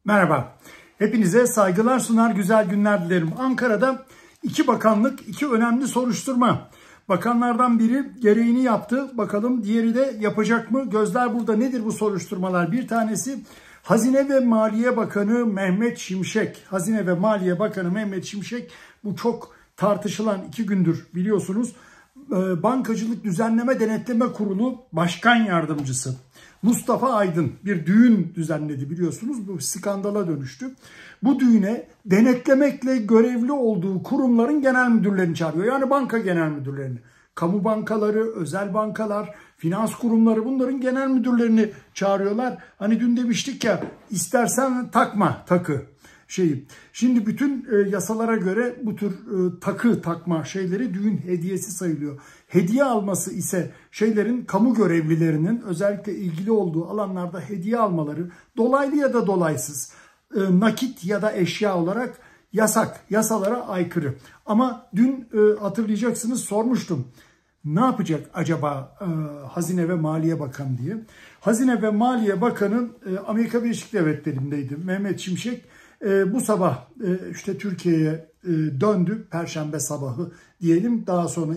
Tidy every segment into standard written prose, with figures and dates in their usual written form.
Merhaba. Hepinize saygılar sunar, güzel günler dilerim. Ankara'da 2 bakanlık, 2 önemli soruşturma. Bakanlardan biri gereğini yaptı. Bakalım diğeri de yapacak mı? Gözler burada. Nedir bu soruşturmalar? Bir tanesi Hazine ve Maliye Bakanı Mehmet Şimşek. Hazine ve Maliye Bakanı Mehmet Şimşek, bu çok tartışılan 2 gündür biliyorsunuz. Bankacılık Düzenleme Denetleme Kurulu Başkan Yardımcısı Mustafa Aydın bir düğün düzenledi biliyorsunuz. Bu skandala dönüştü. Bu düğüne denetlemekle görevli olduğu kurumların genel müdürlerini çağırıyor. Yani banka genel müdürlerini. Kamu bankaları, özel bankalar, finans kurumları, bunların genel müdürlerini çağırıyorlar. Hani dün demiştik ya, istersen takma takı şeyi. Şimdi bütün yasalara göre bu tür takı takma şeyleri düğün hediyesi sayılıyor. Hediye alması ise şeylerin, kamu görevlilerinin özellikle ilgili olduğu alanlarda hediye almaları dolaylı ya da dolaysız, nakit ya da eşya olarak yasak, yasalara aykırı. Ama dün hatırlayacaksınız, sormuştum. Ne yapacak acaba Hazine ve Maliye Bakanı diye. Hazine ve Maliye Bakanı Amerika Birleşik Devletleri'ndeydi. Mehmet Şimşek bu sabah işte Türkiye'ye döndü. Perşembe sabahı diyelim. Daha sonra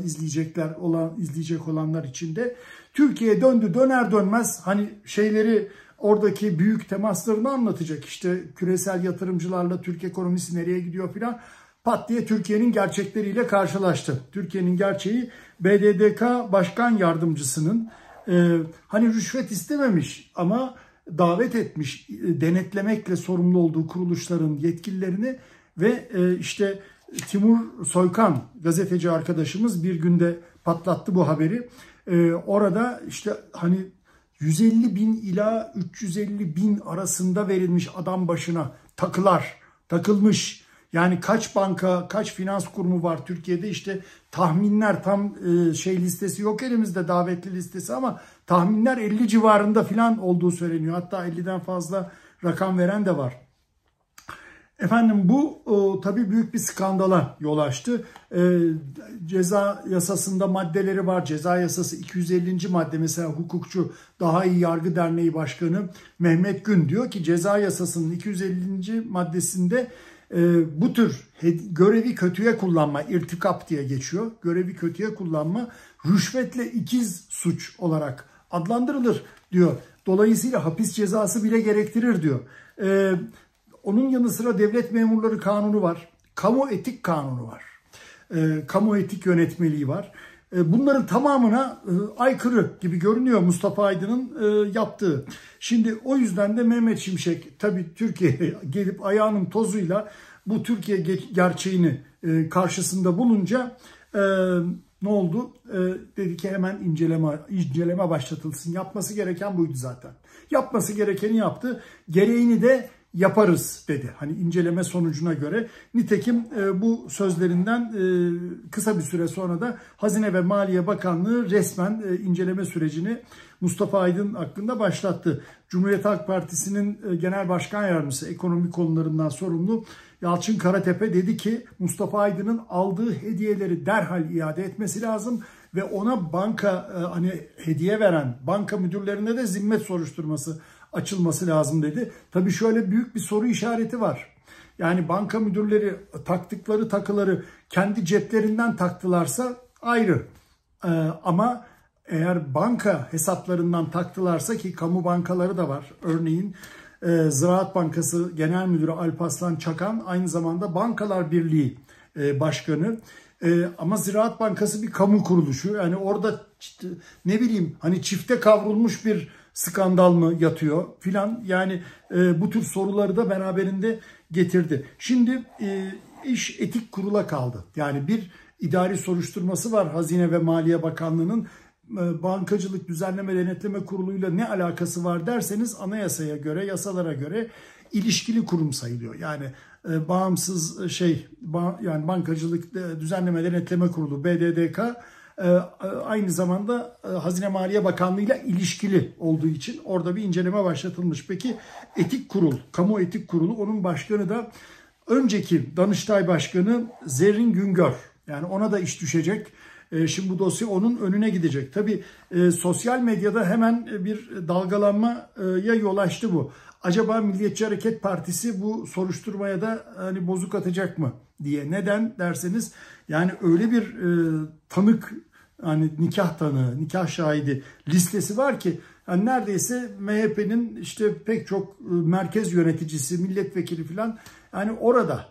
izleyecek olanlar için de Türkiye'ye döndü. Döner dönmez hani şeyleri, oradaki büyük temaslarını anlatacak. İşte küresel yatırımcılarla Türk ekonomisi nereye gidiyor filan. Pat diye Türkiye'nin gerçekleriyle karşılaştı. Türkiye'nin gerçeği, BDDK Başkan Yardımcısının hani rüşvet istememiş ama davet etmiş denetlemekle sorumlu olduğu kuruluşların yetkililerini ve işte Timur Soykan gazeteci arkadaşımız bir günde patlattı bu haberi. Orada işte hani 150 bin ila 350 bin arasında verilmiş adam başına takılar takılmış. Yani kaç banka, kaç finans kurumu var Türkiye'de, işte tahminler, tam listesi yok elimizde, davetli listesi, ama tahminler 50 civarında falan olduğu söyleniyor. Hatta 50'den fazla rakam veren de var. Efendim bu tabii büyük bir skandala yol açtı. Ceza yasasında maddeleri var. Ceza yasası 250. madde, mesela hukukçu Daha İyi Yargı Derneği Başkanı Mehmet Gün diyor ki ceza yasasının 250. maddesinde bu tür görevi kötüye kullanma, irtikap diye geçiyor. Görevi kötüye kullanma rüşvetle ikiz suç olarak adlandırılır diyor. Dolayısıyla hapis cezası bile gerektirir diyor. Onun yanı sıra devlet memurları kanunu var. Kamu etik kanunu var. Kamu etik yönetmeliği var. Bunların tamamına aykırı gibi görünüyor Mustafa Aydın'ın yaptığı. Şimdi o yüzden de Mehmet Şimşek tabii Türkiye'ye gelip ayağının tozuyla bu Türkiye gerçeğini karşısında bulunca ne oldu? Dedi ki hemen inceleme başlatılsın. Yapması gereken buydu zaten. Yapması gerekeni yaptı. Gereğini de yaparız dedi. Hani inceleme sonucuna göre. Nitekim bu sözlerinden kısa bir süre sonra da Hazine ve Maliye Bakanlığı resmen inceleme sürecini Mustafa Aydın hakkında başlattı. Cumhuriyet Halk Partisi'nin Genel Başkan Yardımcısı, ekonomi konularından sorumlu Yalçın Karatepe dedi ki Mustafa Aydın'ın aldığı hediyeleri derhal iade etmesi lazım ve ona banka hani hediye veren banka müdürlerine de zimmet soruşturması açılması lazım dedi. Tabii şöyle büyük bir soru işareti var. Yani banka müdürleri taktıkları takıları kendi ceplerinden taktılarsa ayrı. Ama eğer banka hesaplarından taktılarsa, ki kamu bankaları da var. Örneğin Ziraat Bankası Genel Müdürü Alparslan Çakan aynı zamanda Bankalar Birliği Başkanı. Ama Ziraat Bankası bir kamu kuruluşu. Yani orada ne bileyim hani çifte kavrulmuş bir skandal mı yatıyor filan, yani bu tür soruları da beraberinde getirdi. Şimdi iş etik kurula kaldı. Yani bir idari soruşturması var Hazine ve Maliye Bakanlığı'nın. Bankacılık Düzenleme Denetleme Kurulu'yla ne alakası var derseniz, anayasaya göre, yasalara göre ilişkili kurum sayılıyor. Yani bağımsız yani Bankacılık Düzenleme Denetleme Kurulu BDDK aynı zamanda Hazine Maliye Bakanlığı ile ilişkili olduğu için orada bir inceleme başlatılmış. Peki etik kurul, kamu etik kurulu, onun başkanı da önceki Danıştay Başkanı Zerrin Güngör. Yani ona da iş düşecek. Şimdi bu dosya onun önüne gidecek. Tabii sosyal medyada hemen bir dalgalanmaya yol açtı bu. Acaba Milliyetçi Hareket Partisi bu soruşturmaya da hani bozuk atacak mı diye. Neden derseniz yani öyle bir tanık, hani nikah tanığı, nikah şahidi listesi var ki yani neredeyse MHP'nin işte pek çok merkez yöneticisi, milletvekili falan yani orada.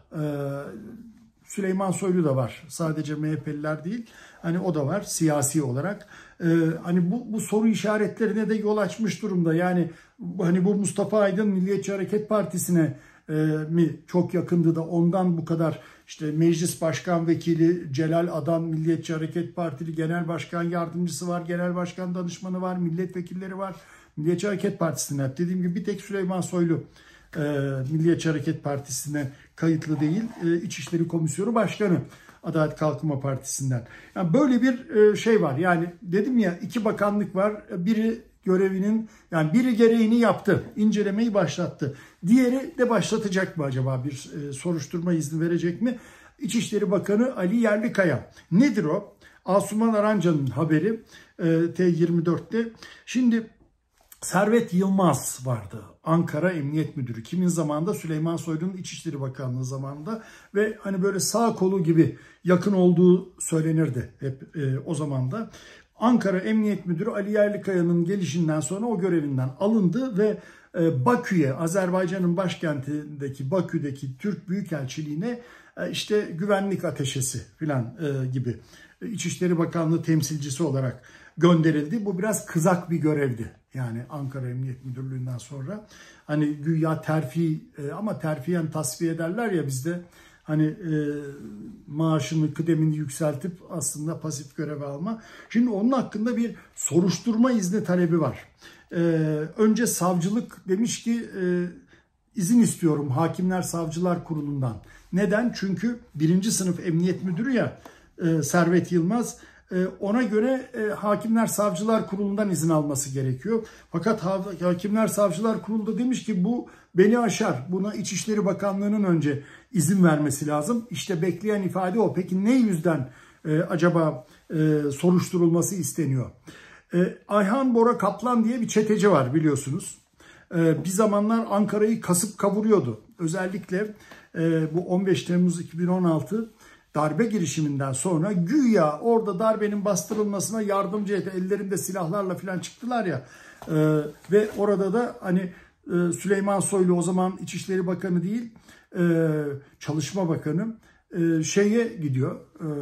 Süleyman Soylu da var. Sadece MHP'liler değil. Hani o da var siyasi olarak. Hani bu soru işaretlerine de yol açmış durumda. Yani hani bu Mustafa Aydın Milliyetçi Hareket Partisi'ne mi çok yakındı da ondan bu kadar işte Meclis Başkan Vekili Celal Adan Milliyetçi Hareket Partili Genel Başkan Yardımcısı var, Genel Başkan Danışmanı var, milletvekilleri var. Milliyetçi Hareket Partisi'ne dediğim gibi bir tek Süleyman Soylu Milliyetçi Hareket Partisi'ne kayıtlı değil. İçişleri Komisyonu Başkanı Adalet Kalkınma Partisi'nden. Yani böyle bir şey var. Yani dedim ya 2 bakanlık var. Biri görevinin yani biri gereğini yaptı. İncelemeyi başlattı. Diğeri de başlatacak mı acaba? Bir soruşturma izni verecek mi? İçişleri Bakanı Ali Yerlikaya. Nedir o? Asuman Arancan'ın haberi T24'te. Şimdi Servet Yılmaz vardı. Ankara Emniyet Müdürü. Kimin zamanında? Süleyman Soylu'nun İçişleri Bakanlığı zamanında ve hani böyle sağ kolu gibi yakın olduğu söylenirdi hep o zaman da. Ankara Emniyet Müdürü Ali Yerlikaya'nın gelişinden sonra o görevinden alındı ve Bakü'ye, Azerbaycan'ın başkentindeki Bakü'deki Türk Büyükelçiliğine işte güvenlik ateşesi falan gibi İçişleri Bakanlığı temsilcisi olarak gönderildi. Bu biraz kızak bir görevdi. Yani Ankara Emniyet Müdürlüğü'nden sonra hani güya terfi ama terfiyen tasfiye ederler ya bizde hani maaşını kıdemini yükseltip aslında pasif görev alma. Şimdi onun hakkında bir soruşturma izni talebi var. Önce savcılık demiş ki izin istiyorum Hakimler Savcılar Kurulu'ndan. Neden? Çünkü 1. sınıf emniyet müdürü ya Servet Yılmaz. Ona göre Hakimler Savcılar Kurulu'ndan izin alması gerekiyor. Fakat Hakimler Savcılar Kurulu da demiş ki bu beni aşar. Buna İçişleri Bakanlığı'nın önce izin vermesi lazım. İşte bekleyen ifade o. Peki ne yüzden acaba soruşturulması isteniyor? Ayhan Bora Kaplan diye bir çeteci var biliyorsunuz. Bir zamanlar Ankara'yı kasıp kavuruyordu. Özellikle bu 15 Temmuz 2016 darbe girişiminden sonra güya orada darbenin bastırılmasına yardımcı etti. Ellerinde silahlarla falan çıktılar ya. Ve orada da hani Süleyman Soylu o zaman İçişleri Bakanı değil, Çalışma Bakanı şeye gidiyor.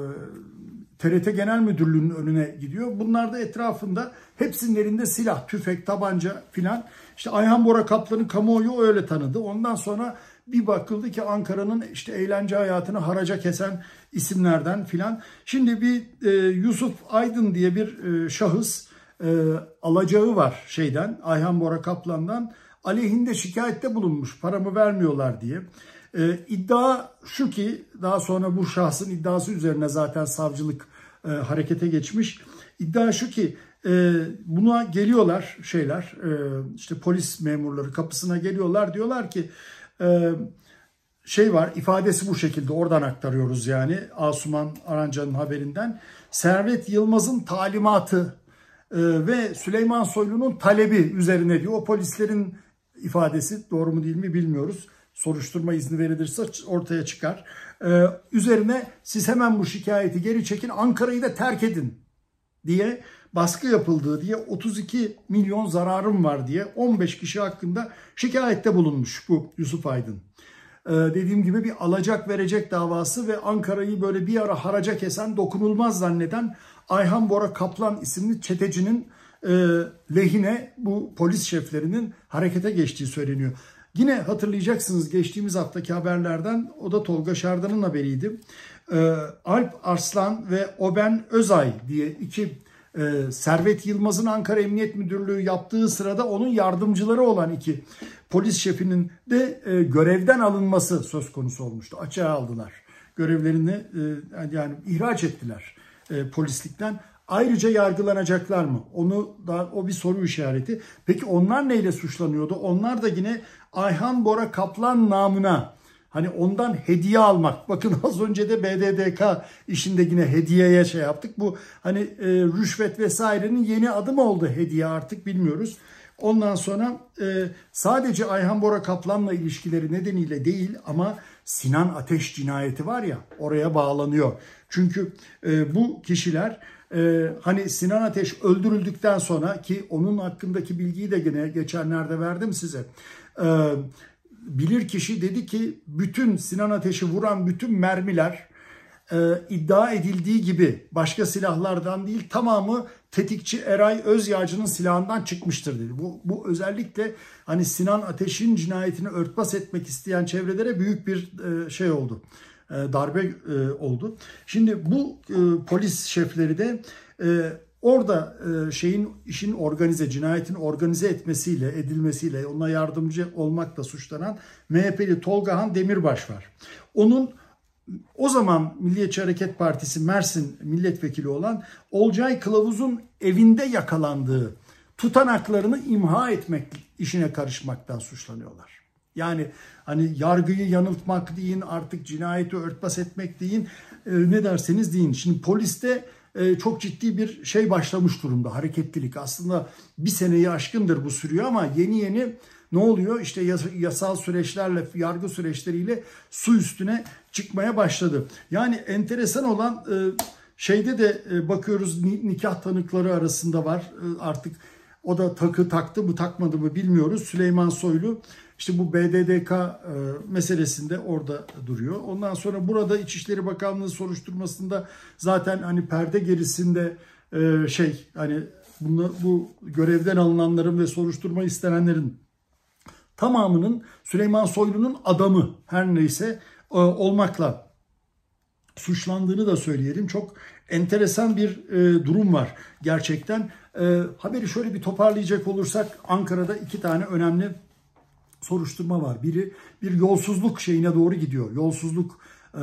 TRT Genel Müdürlüğü'nün önüne gidiyor. Bunlar da etrafında hepsinin elinde silah, tüfek, tabanca filan. İşte Ayhan Bora Kaplan'ı kamuoyu öyle tanıdı. Ondan sonra bir bakıldı ki Ankara'nın işte eğlence hayatını haraca kesen isimlerden filan. Şimdi bir Yusuf Aydın diye bir şahıs alacağı var şeyden, Ayhan Bora Kaplan'dan. Aleyhinde şikayette bulunmuş, paramı vermiyorlar diye. İddia şu ki daha sonra bu şahsın iddiası üzerine zaten savcılık harekete geçmiş. İddia şu ki buna geliyorlar işte polis memurları kapısına geliyorlar, diyorlar ki şey var, ifadesi bu şekilde, oradan aktarıyoruz yani Asuman Arancan'ın haberinden. Servet Yılmaz'ın talimatı ve Süleyman Soylu'nun talebi üzerine diyor. O polislerin ifadesi, doğru mu değil mi bilmiyoruz. Soruşturma izni verilirse ortaya çıkar. Üzerine siz hemen bu şikayeti geri çekin, Ankara'yı da terk edin diye baskı yapıldığı diye 32 milyon zararım var diye 15 kişi hakkında şikayette bulunmuş bu Yusuf Aydın. Dediğim gibi bir alacak verecek davası ve Ankara'yı böyle bir ara haraca kesen, dokunulmaz zanneden Ayhan Bora Kaplan isimli çetecinin lehine bu polis şeflerinin harekete geçtiği söyleniyor. Yine hatırlayacaksınız geçtiğimiz haftaki haberlerden, o da Tolga Şardan'ın haberiydi. Alp Arslan ve Oben Özay diye iki Servet Yılmaz'ın Ankara Emniyet Müdürlüğü yaptığı sırada onun yardımcıları olan iki polis şefinin de görevden alınması söz konusu olmuştu. Açığa aldılar. Görevlerini yani ihraç ettiler polislikten. Ayrıca yargılanacaklar mı? O bir soru işareti. Peki onlar neyle suçlanıyordu? Onlar da yine Ayhan Bora Kaplan namına, hani ondan hediye almak. Bakın az önce de BDDK işinde yine hediyeye yaptık. Bu hani rüşvet vesairenin yeni adı mı oldu hediye, artık bilmiyoruz. Ondan sonra sadece Ayhan Bora Kaplan'la ilişkileri nedeniyle değil ama Sinan Ateş cinayeti var ya, oraya bağlanıyor. Çünkü bu kişiler hani Sinan Ateş öldürüldükten sonra, ki onun hakkındaki bilgiyi de gene geçenlerde verdim size. Bilirkişi dedi ki bütün Sinan Ateş'i vuran bütün mermiler iddia edildiği gibi başka silahlardan değil, tamamı tetikçi Eray Özyağcı'nın silahından çıkmıştır dedi. Bu özellikle hani Sinan Ateş'in cinayetini örtbas etmek isteyen çevrelere büyük bir şey oldu. Darbe oldu. Şimdi bu polis şefleri de orada işin cinayetin organize edilmesiyle ona yardımcı olmakla suçlanan MHP'li Tolgahan Demirbaş var. Onun o zaman Milliyetçi Hareket Partisi Mersin milletvekili olan Olcay Kılavuz'un evinde yakalandığı tutanaklarını imha etmek işine karışmaktan suçlanıyorlar. Yani hani yargıyı yanıltmak deyin, artık cinayeti örtbas etmek deyin, ne derseniz deyin. Şimdi poliste çok ciddi bir şey başlamış durumda, hareketlilik. Aslında bir seneyi aşkındır bu sürüyor ama yeni ne oluyor? İşte yasal süreçlerle, yargı süreçleriyle su üstüne çıkmaya başladı. Yani enteresan olan şeyde de bakıyoruz, nikah tanıkları arasında var. Artık o da taktı mı takmadı mı bilmiyoruz. Süleyman Soylu işte bu BDDK meselesinde orada duruyor. Ondan sonra burada İçişleri Bakanlığı soruşturmasında zaten hani perde gerisinde hani bu görevden alınanların ve soruşturma istenenlerin tamamının Süleyman Soylu'nun adamı her neyse olmakla suçlandığını da söyleyelim. Çok enteresan bir durum var gerçekten. Haberi şöyle bir toparlayacak olursak, Ankara'da 2 tane önemli soruşturma var. Biri bir yolsuzluk şeyine doğru gidiyor. Yolsuzluk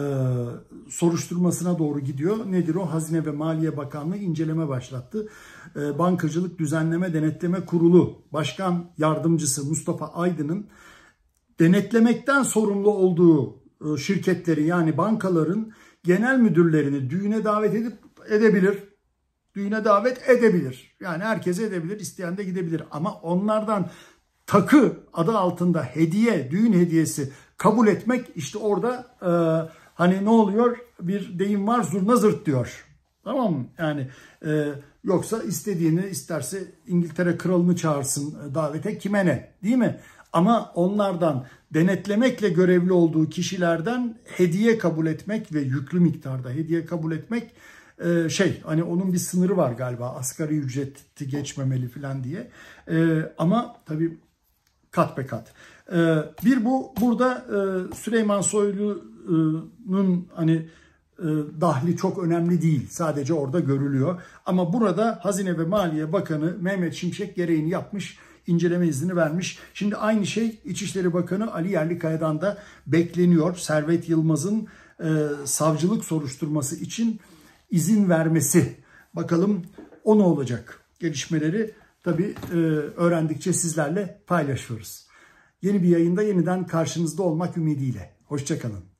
soruşturmasına doğru gidiyor. Nedir o? Hazine ve Maliye Bakanlığı inceleme başlattı. Bankacılık Düzenleme Denetleme Kurulu Başkan Yardımcısı Mustafa Aydın'ın denetlemekten sorumlu olduğu şirketleri, yani bankaların genel müdürlerini düğüne davet edebilir. Düğüne davet edebilir. Yani herkes edebilir, isteyen de gidebilir. Ama onlardan takı adı altında düğün hediyesi kabul etmek, işte orada hani ne oluyor? Bir deyim var, zurna zırt diyor. Tamam mı? Yani yoksa isterse İngiltere kralını çağırsın davete, kime ne, değil mi? Ama onlardan, denetlemekle görevli olduğu kişilerden hediye kabul etmek ve yüklü miktarda hediye kabul etmek, hani onun bir sınırı var galiba, asgari ücreti geçmemeli falan diye. Ama tabii kat be kat. Burada Süleyman Soylu'nun hani dahli çok önemli değil. Sadece orada görülüyor. Ama burada Hazine ve Maliye Bakanı Mehmet Şimşek gereğini yapmış, inceleme izni vermiş. Şimdi aynı şey İçişleri Bakanı Ali Yerlikaya'dan da bekleniyor. Servet Yılmaz'ın savcılık soruşturması için izin vermesi. Bakalım o ne olacak? Gelişmeleri tabii öğrendikçe sizlerle paylaşıyoruz. Yeni bir yayında yeniden karşınızda olmak ümidiyle. Hoşça kalın.